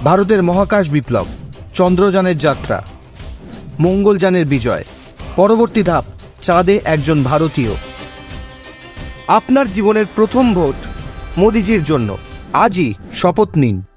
ভারতের মহাকাশ বিপ্লব, চন্দ্রযানের যাত্রা, মঙ্গলযানের বিজয়, পরবর্তী ধাপ চাঁদে একজন ভারতীয়। আপনার জীবনের প্রথম ভোট মোদিজির জন্য। আজই শপথ নিন।